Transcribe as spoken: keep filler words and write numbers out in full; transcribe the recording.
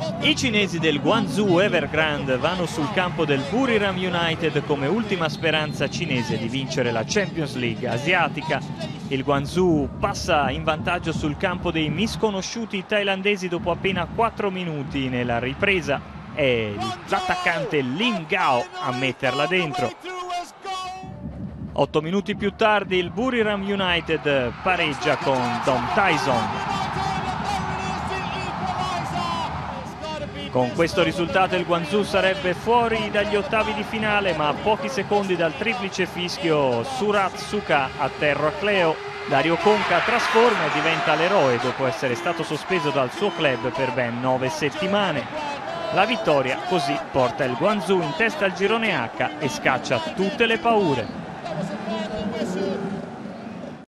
I cinesi del Guangzhou Evergrande vanno sul campo del Buriram United come ultima speranza cinese di vincere la Champions League asiatica. Il Guangzhou passa in vantaggio sul campo dei misconosciuti thailandesi dopo appena quattro minuti nella ripresa. È l'attaccante Lim Gao a metterla dentro. Otto minuti più tardi il Buriram United pareggia con Dom Tyson. Con questo risultato il Guangzhou sarebbe fuori dagli ottavi di finale, ma a pochi secondi dal triplice fischio Surat Suka a Terracleo, Dario Conca trasforma e diventa l'eroe dopo essere stato sospeso dal suo club per ben nove settimane. La vittoria così porta il Guangzhou in testa al girone H e scaccia tutte le paure.